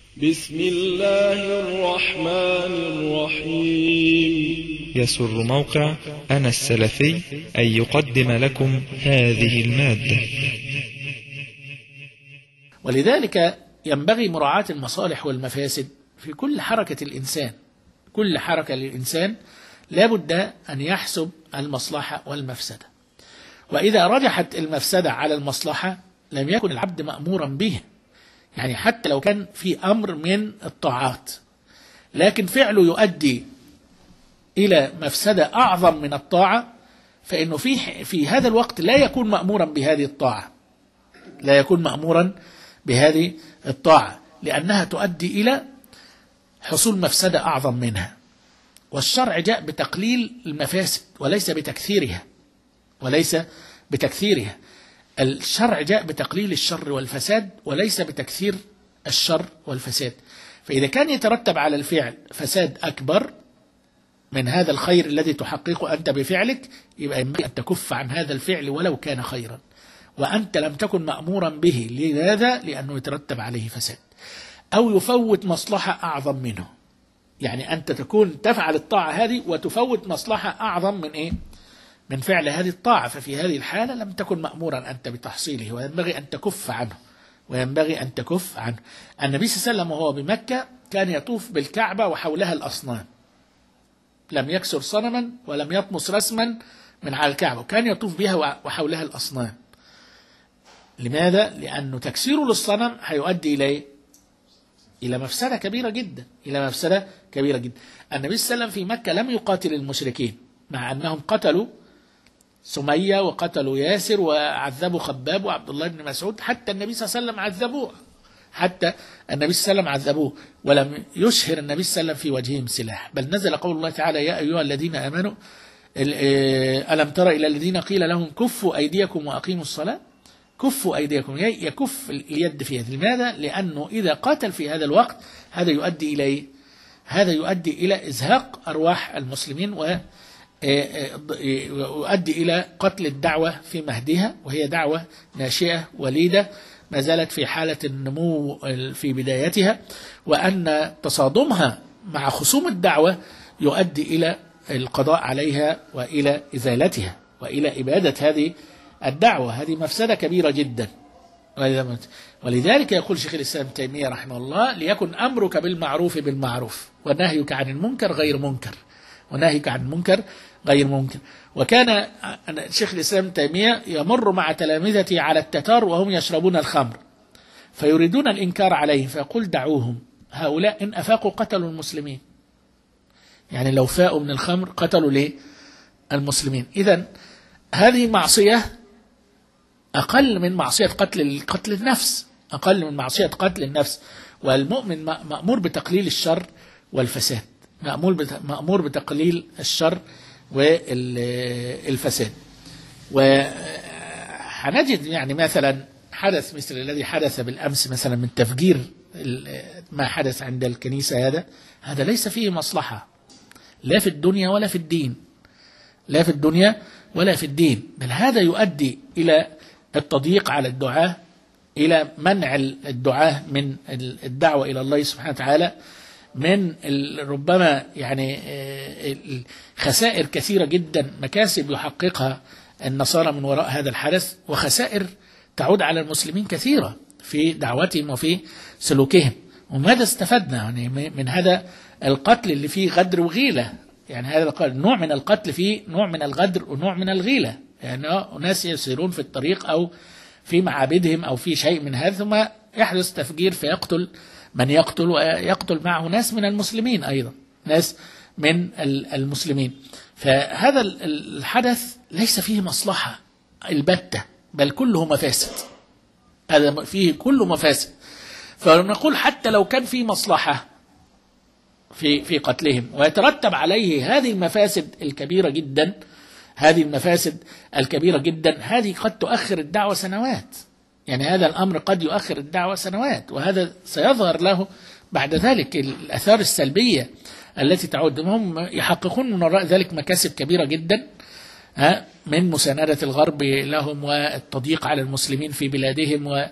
بسم الله الرحمن الرحيم. يسر موقع أنا السلفي أن يقدم لكم هذه المادة. ولذلك ينبغي مراعاة المصالح والمفاسد في كل حركة الإنسان. كل حركة للإنسان لابد أن يحسب المصلحة والمفسدة، وإذا رجحت المفسدة على المصلحة لم يكن العبد مأمورا به. يعني حتى لو كان في أمر من الطاعات لكن فعله يؤدي إلى مفسدة أعظم من الطاعة، فإنه في هذا الوقت لا يكون مأمورا بهذه الطاعة، لا يكون مأمورا بهذه الطاعة، لأنها تؤدي إلى حصول مفسدة أعظم منها. والشرع جاء بتقليل المفاسد وليس بتكثيرها، وليس بتكثيرها. الشرع جاء بتقليل الشر والفساد وليس بتكثير الشر والفساد. فإذا كان يترتب على الفعل فساد أكبر من هذا الخير الذي تحققه أنت بفعلك، يبقى ينبغي أن تكف عن هذا الفعل ولو كان خيرا، وأنت لم تكن مأمورا به. لماذا؟ لأنه يترتب عليه فساد أو يفوت مصلحة أعظم منه. يعني أنت تكون تفعل الطاعة هذه وتفوت مصلحة أعظم من إيه؟ من فعل هذه الطاعة. ففي هذه الحالة لم تكن مأمورا أنت بتحصيله، وينبغي أن تكف عنه، وينبغي أن تكف عنه. النبي صلى الله عليه وسلم وهو بمكة كان يطوف بالكعبة وحولها الأصنام، لم يكسر صنما ولم يطمس رسما من على الكعبة، وكان يطوف بها وحولها الأصنام. لماذا؟ لأنه تكسيره للصنم هيؤدي إلى مفسدة كبيرة جدا، إلى مفسدة كبيرة جدا. النبي صلى الله عليه وسلم في مكة لم يقاتل المشركين، مع أنهم قتلوا سمية وقتلوا ياسر وعذبوا خباب وعبد الله بن مسعود، حتى النبي صلى الله عليه وسلم عذبوه، حتى النبي صلى الله عليه وسلم عذبوه، ولم يشهر النبي صلى الله عليه وسلم في وجههم سلاح. بل نزل قول الله تعالى: يا أيها الذين آمنوا ألم تر إلى الذين قيل لهم كفوا أيديكم وأقيموا الصلاة. كفوا أيديكم، يكف اليد في يد. لماذا؟ لأنه إذا قاتل في هذا الوقت هذا يؤدي إلى هذا يؤدي إلى إزهاق أرواح المسلمين، ويؤدي إلى قتل الدعوة في مهدها، وهي دعوة ناشئة وليدة ما زالت في حالة النمو في بدايتها، وأن تصادمها مع خصوم الدعوة يؤدي إلى القضاء عليها وإلى إزالتها وإلى إبادة هذه الدعوة. هذه مفسدة كبيرة جدا. ولذلك يقول شيخ الإسلام ابن تيمية رحمه الله: ليكن أمرك بالمعروف بالمعروف ونهيك عن المنكر غير منكر، ونهيك عن المنكر غير منكر. وكان شيخ الإسلام ابن تيمية يمر مع تلامذته على التتار وهم يشربون الخمر فيريدون الإنكار عليهم، فيقول: دعوهم، هؤلاء إن أفاقوا قتلوا المسلمين. يعني لو فاقوا من الخمر قتلوا ليه؟ المسلمين. إذن هذه معصية أقل من معصية قتل النفس، أقل من معصية قتل النفس. والمؤمن مأمور بتقليل الشر والفساد، مأمور بتقليل الشر والفساد. وحنجد يعني مثلا حدث مثل الذي حدث بالأمس مثلا من تفجير ما حدث عند الكنيسة، هذا ليس فيه مصلحة لا في الدنيا ولا في الدين، لا في الدنيا ولا في الدين، بل هذا يؤدي إلى التضييق على الدعاة، إلى منع الدعاة من الدعوة إلى الله سبحانه وتعالى، من ربما يعني خسائر كثيرة جدا، مكاسب يحققها النصارى من وراء هذا الحدث، وخسائر تعود على المسلمين كثيرة في دعوتهم وفي سلوكهم. وماذا استفدنا يعني من هذا القتل اللي فيه غدر وغيلة؟ يعني هذا نوع من القتل فيه نوع من الغدر ونوع من الغيلة. يعني ناس يسيرون في الطريق أو في معابدهم أو في شيء من هذا، ثم يحدث تفجير فيقتل من يقتل، ويقتل معه ناس من المسلمين أيضا، ناس من المسلمين. فهذا الحدث ليس فيه مصلحة البتة، بل كله مفاسد، هذا فيه كله مفاسد. فنقول حتى لو كان فيه مصلحة في قتلهم ويترتب عليه هذه المفاسد الكبيرة جدا، هذه المفاسد الكبيرة جدا، هذه قد تؤخر الدعوة سنوات. يعني هذا الأمر قد يؤخر الدعوة سنوات، وهذا سيظهر له بعد ذلك الآثار السلبية التي تعود. هم يحققون من وراء ذلك مكاسب كبيرة جدا، من مساندة الغرب لهم والتضييق على المسلمين في بلادهم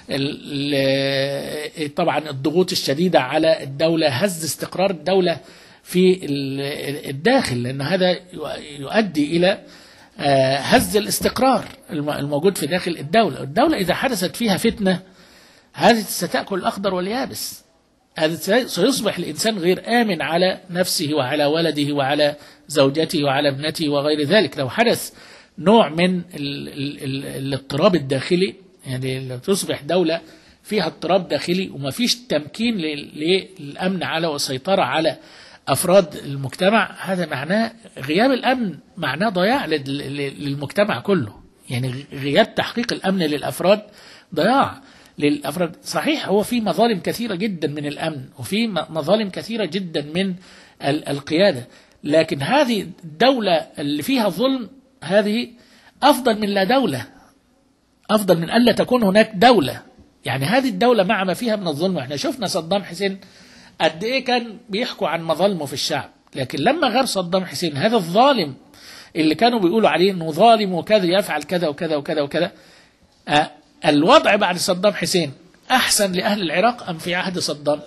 طبعا الضغوط الشديدة على الدولة، هز استقرار الدولة في الداخل، لأن هذا يؤدي إلى هز الاستقرار الموجود في داخل الدولة. الدولة إذا حدثت فيها فتنة هذه ستأكل الأخضر واليابس، هذا سيصبح الإنسان غير آمن على نفسه وعلى ولده وعلى زوجته وعلى ابنته وغير ذلك. لو حدث نوع من الاضطراب الداخلي، يعني تصبح دولة فيها اضطراب داخلي وما فيش تمكين للأمن على والسيطرة على أفراد المجتمع، هذا معناه غياب الأمن، معناه ضياع للمجتمع كله. يعني غياب تحقيق الأمن للأفراد ضياع للأفراد. صحيح هو في مظالم كثيرة جدا من الأمن وفي مظالم كثيرة جدا من القيادة، لكن هذه الدولة اللي فيها ظلم هذه أفضل من لا دولة، أفضل من ألا تكون هناك دولة. يعني هذه الدولة مع ما فيها من الظلم، احنا شفنا صدام حسين قد ايه كان بيحكوا عن مظالمه في الشعب، لكن لما غير صدام حسين هذا الظالم اللي كانوا بيقولوا عليه انه ظالم وكذا يفعل كذا وكذا وكذا وكذا، الوضع بعد صدام حسين احسن لاهل العراق ام في عهد صدام؟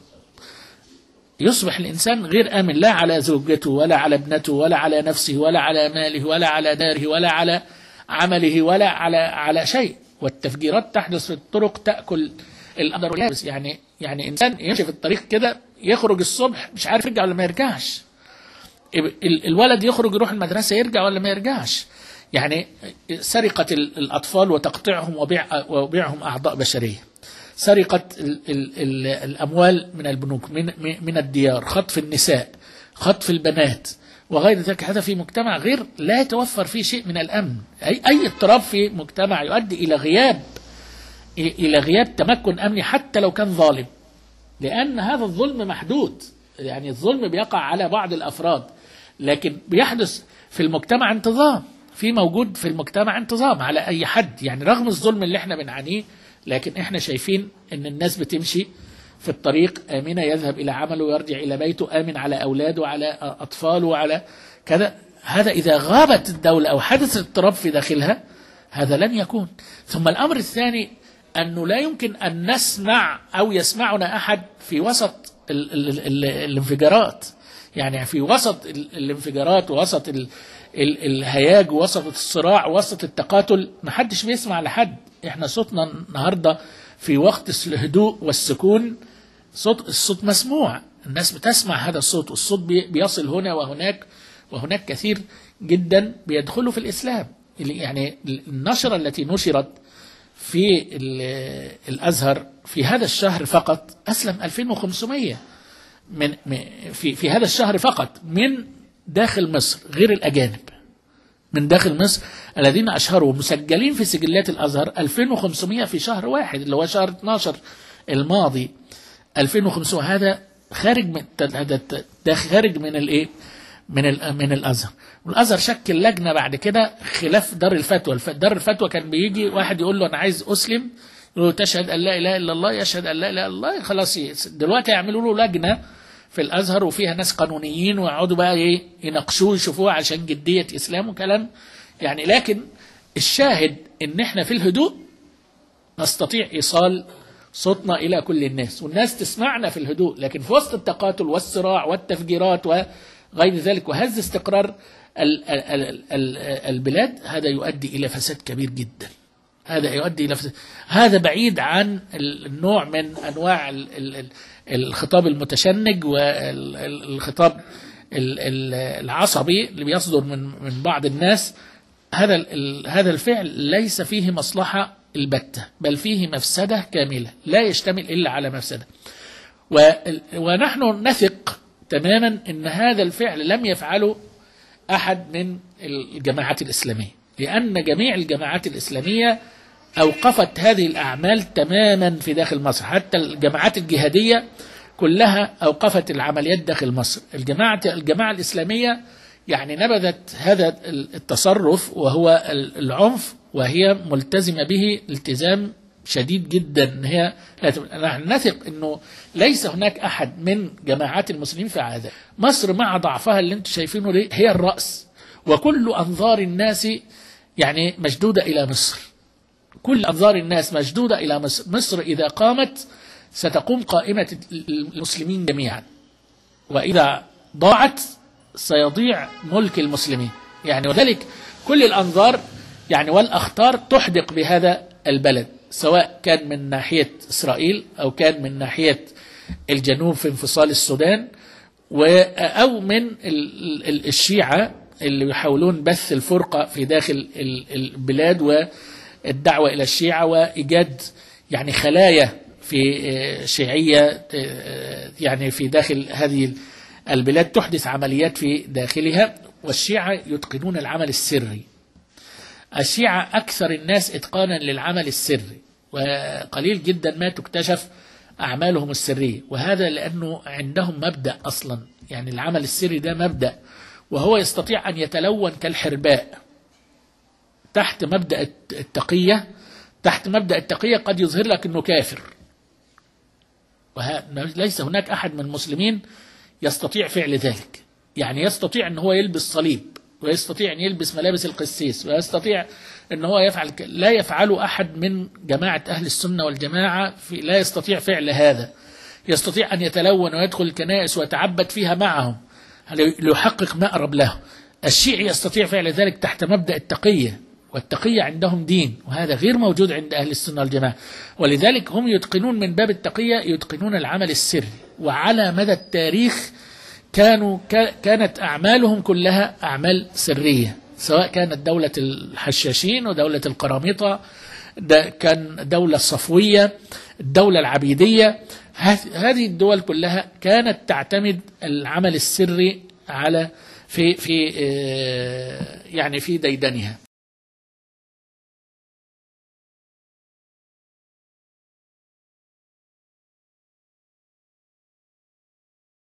يصبح الانسان غير امن لا على زوجته ولا على ابنته ولا على نفسه ولا على ماله ولا على داره ولا على عمله ولا على شيء، والتفجيرات تحدث في الطرق تأكل الأخضر واليابس. يعني إنسان يمشي في الطريق كده يخرج الصبح مش عارف يرجع ولا ما يرجعش، الولد يخرج يروح المدرسة يرجع ولا ما يرجعش. يعني سرقة الأطفال وتقطيعهم وبيعهم أعضاء بشرية، سرقة الأموال من البنوك من الديار، خطف النساء، خطف البنات وغير ذلك. هذا في مجتمع غير لا يتوفر فيه شيء من الأمن. أي اضطراب في مجتمع يؤدي إلى غياب تمكن أمني حتى لو كان ظالم، لأن هذا الظلم محدود. يعني الظلم بيقع على بعض الأفراد، لكن بيحدث في المجتمع انتظام، في موجود في المجتمع انتظام على أي حد. يعني رغم الظلم اللي احنا بنعانيه، لكن احنا شايفين ان الناس بتمشي في الطريق آمنة، يذهب إلى عمله ويرجع إلى بيته آمن على أولاده وعلى أطفاله وعلى كذا. هذا إذا غابت الدولة أو حدث اضطراب في داخلها هذا لن يكون. ثم الأمر الثاني أنه لا يمكن أن نسمع أو يسمعنا أحد في وسط الانفجارات. يعني في وسط الانفجارات ووسط الهياج ووسط الصراع ووسط التقاتل ما حدش بيسمع لحد. احنا صوتنا النهاردة في وقت الهدوء والسكون الصوت مسموع، الناس بتسمع هذا الصوت، والصوت بيصل هنا وهناك كثير جدا بيدخلوا في الإسلام. يعني النشرة التي نشرت في الأزهر في هذا الشهر فقط أسلم 2500 في هذا الشهر فقط من داخل مصر غير الأجانب، من داخل مصر الذين أشهروا مسجلين في سجلات الأزهر 2500 في شهر واحد اللي هو شهر 12 الماضي. 2500 هذا خارج من الايه من الأزهر. والأزهر شكل لجنة بعد كده خلاف دار الفتوى. دار الفتوى كان بيجي واحد يقول له أنا عايز أسلم، يقول له تشهد أن لا إله إلا الله، يشهد أن لا إله إلا الله، خلاص. دلوقتي يعملوا له لجنة في الأزهر وفيها ناس قانونيين ويقعدوا بقى يناقشوه يشوفوه عشان جدية إسلام وكلام. يعني لكن الشاهد إن إحنا في الهدوء نستطيع إيصال صوتنا إلى كل الناس والناس تسمعنا في الهدوء، لكن في وسط التقاتل والصراع والتفجيرات وغير ذلك وهز استقرار البلاد هذا يؤدي إلى فساد كبير جدا. هذا يؤدي إلى فساد، هذا بعيد عن النوع من أنواع الخطاب المتشنج والخطاب العصبي اللي بيصدر من بعض الناس. هذا الفعل ليس فيه مصلحة البتة، بل فيه مفسدة كاملة لا يشتمل إلا على مفسدة. ونحن نثق تماما أن هذا الفعل لم يفعله أحد من الجماعات الإسلامية، لأن جميع الجماعات الإسلامية أوقفت هذه الأعمال تماما في داخل مصر. حتى الجماعات الجهادية كلها أوقفت العمليات داخل مصر. الجماعة الإسلامية يعني نبذت هذا التصرف وهو العنف، وهي ملتزمة به التزام شديد جدا. هي نحن نثق أنه ليس هناك أحد من جماعات المسلمين في هذا. مصر مع ضعفها اللي انتم شايفينه ليه هي الرأس، وكل أنظار الناس يعني مشدودة إلى مصر. كل أنظار الناس مشدودة إلى مصر. مصر إذا قامت ستقوم قائمة المسلمين جميعا، وإذا ضاعت سيضيع ملك المسلمين. يعني وذلك كل الأنظار يعني والأخطار تحدق بهذا البلد، سواء كان من ناحية إسرائيل أو كان من ناحية الجنوب في انفصال السودان، أو من الشيعة اللي يحاولون بث الفرقة في داخل البلاد والدعوة إلى الشيعة وإيجاد يعني خلايا في شيعية يعني في داخل هذه البلاد تحدث عمليات في داخلها. والشيعة يتقنون العمل السري. الشيعة أكثر الناس إتقانا للعمل السري، وقليل جدا ما تكتشف أعمالهم السرية، وهذا لأنه عندهم مبدأ أصلا، يعني العمل السري ده مبدأ، وهو يستطيع أن يتلون كالحرباء تحت مبدأ التقية. تحت مبدأ التقية قد يظهر لك أنه كافر، وليس هناك أحد من المسلمين يستطيع فعل ذلك. يعني يستطيع أن هو يلبس صليب، ويستطيع أن يلبس ملابس القسيس، ويستطيع أن هو يفعل لا يفعل أحد من جماعة أهل السنة والجماعة، لا يستطيع فعل هذا. يستطيع أن يتلون ويدخل الكنائس ويتعبد فيها معهم ليحقق مأرب له. الشيعي يستطيع فعل ذلك تحت مبدأ التقية، والتقية عندهم دين، وهذا غير موجود عند أهل السنة والجماعة. ولذلك هم يتقنون من باب التقية يتقنون العمل السري. وعلى مدى التاريخ كانت أعمالهم كلها أعمال سرية، سواء كانت دولة الحشاشين ودولة القرامطة، كان دولة الصفوية، الدولة العبيدية. هذه الدول كلها كانت تعتمد العمل السري على في يعني في ديدنها.